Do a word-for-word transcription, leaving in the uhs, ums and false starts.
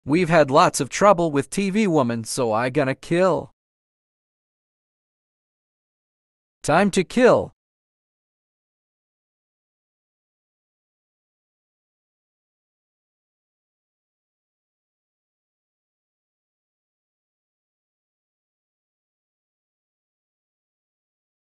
We've had lots of trouble with T V woman, so I gonna kill. Time to kill.